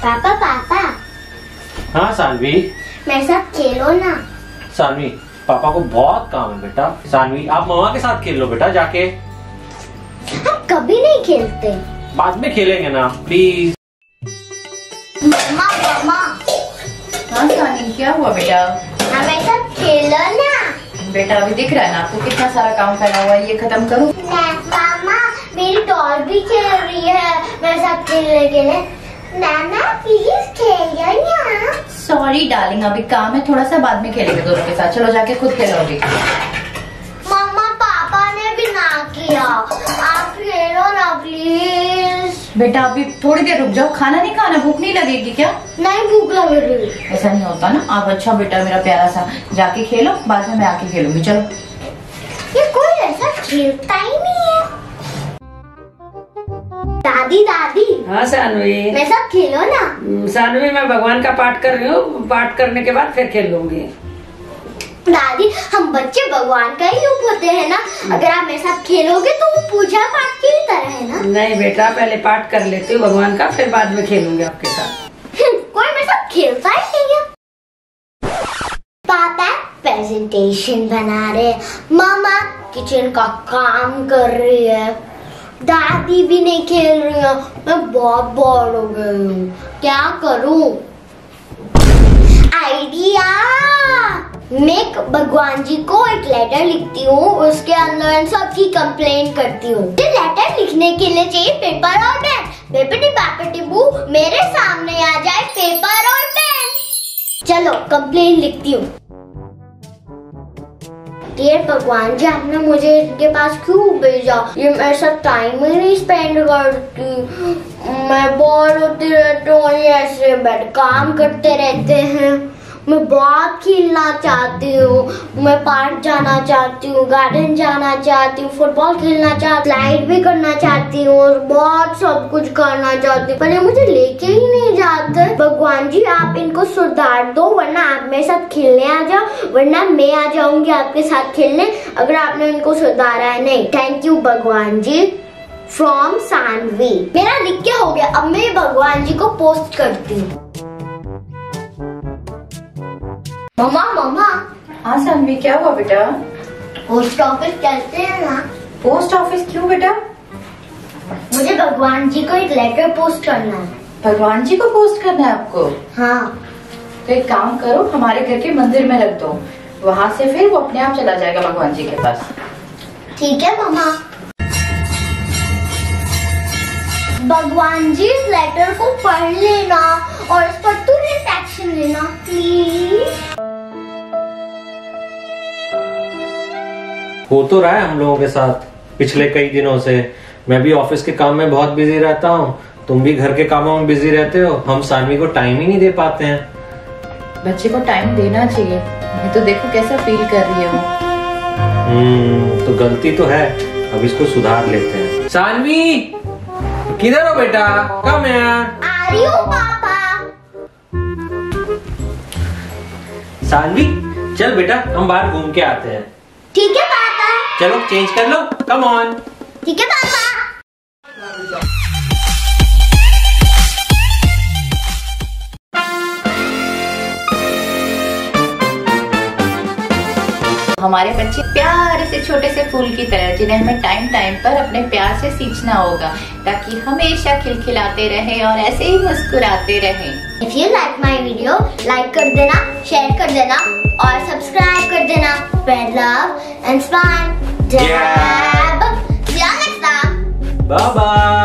पापा पापा। हाँ सानवी, मेरे साथ खेलो ना। सानवी पापा को बहुत काम है बेटा। सानवी आप मम्मा के साथ खेल लो बेटा जाके। हम कभी नहीं खेलते। बाद में खेलेंगे ना प्लीज। मम्मा मम्मा। हाँ सानी क्या हुआ बेटा? हमें साथ खेलो ना। बेटा अभी दिख रहा है ना आपको कितना सारा काम करना हुआ है, ये खत्म करो। मामा मेरी डॉल भी खेल रही है मेरे साथ खेलने के लिए। नाना प्लीज खेलिए ना। सॉरी डार्लिंग, अभी काम है थोड़ा सा, बाद में खेलेंगे दोनों के साथ। चलो जाके खुद खेलोगे। मम्मा पापा ने भी ना किया, आप खेलो ना प्लीज। बेटा अभी थोड़ी देर रुक जाओ, खाना नहीं खाना, भूख नहीं लगेगी क्या? नहीं भूख लग रही। ऐसा नहीं होता ना। आप अच्छा बेटा मेरा प्यारा सा, जाके खेलो, बाद में मैं आके खेलूंगी। चलो। ये कोई ऐसा खेलता ही नहीं है। दादी दादी। हाँ सानवी, मेरे साथ खेलो ना। सानवी मैं भगवान का पाठ कर रही हूँ, पाठ करने के बाद फिर खेल लूंगी। दादी हम बच्चे भगवान का ही रूप होते हैं ना, अगर आप मेरे साथ खेलोगे तो वो पूजा पाठ की तरह है ना। नहीं बेटा, पहले पाठ कर लेती हूँ भगवान का, फिर बाद में खेलूंगी आपके साथ। कोई मेरे साथ खेलता ही नहीं है। पापा प्रेजेंटेशन बना रहे, मामा किचन का काम कर रही है, दादी भी नहीं खेल रही है। मैं बहुत बोर हो गई हूँ, क्या करूँ? आइडिया। मैं भगवान जी को एक लेटर लिखती हूँ, उसके अंदर इन सब की कंप्लेन करती हूँ। ये लेटर लिखने के लिए चाहिए पेपर और पेन। पेपर पापा टिब्बू मेरे सामने आ जाए, पेपर और पेन। चलो कंप्लेन लिखती हूँ। डियर भगवान जी, आपने मुझे इनके पास क्यों भेजा? ये मेरे साथ टाइम ही नहीं स्पेंड करती, मैं बोर होती रहती हूँ, ये ऐसे बैठ काम करते रहते हैं। मैं बहुत खेलना चाहती हूँ, मैं पार्क जाना चाहती हूँ, गार्डन जाना चाहती हूँ, फुटबॉल खेलना चाहती हूँ, स्लाइड भी करना चाहती हूँ और बहुत सब कुछ करना चाहती हूँ, पर ये मुझे लेके ही नहीं जाते। भगवान जी आप इनको सुधार दो, वरना आप मेरे साथ खेलने आ जाओ, वरना मैं आ जाऊंगी आपके साथ खेलने, अगर आपने इनको सुधारा है नहीं। थैंक यू भगवान जी। फ्रॉम सानवी। मेरा लिख के हो गया, अब मैं भगवान जी को पोस्ट करती हूँ। मम्मा मम्मा। हाँ सानवी क्या हुआ बेटा? पोस्ट ऑफिस चलते हैं ना। पोस्ट ऑफिस क्यों बेटा? मुझे भगवान जी को एक लेटर पोस्ट करना है। भगवान जी को पोस्ट करना है आपको? हाँ। तो एक काम करो, हमारे घर के मंदिर में रख दो, वहाँ से फिर वो अपने आप चला जाएगा भगवान जी के पास। ठीक है मम्मा। भगवान जी इस लेटर को पढ़ लेना और इस पर तुरंत एक्शन लेना प्लीज। हो तो रहा है हम लोगों के साथ पिछले कई दिनों से। मैं भी ऑफिस के काम में बहुत बिजी रहता हूँ, तुम भी घर के कामों में बिजी रहते हो, हम सानवी को टाइम ही नहीं दे पाते हैं। बच्चे को टाइम देना चाहिए, मैं तो देखो कैसा फील कर रही हूँ। तो गलती तो है, अब इसको सुधार लेते हैं। सानवी किधर हो बेटा? कम यार। आ रही हूँ पापा। सानवी चल बेटा हम बाहर घूम के आते हैं। ठीक है पापा। चलो चेंज कर लो, कम ऑन। ठीक है पापा। हमारे बच्चे प्यारे से छोटे से फूल की तरह, जिन्हें हमें टाइम टाइम पर अपने प्यार से सींचना होगा, ताकि हमेशा खिलखिलाते रहें और ऐसे ही मुस्कुराते रहें। If you like my video, like कर देना, शेयर कर देना और सब्सक्राइब कर देना। Spread love and smile. See you next time. Bye bye.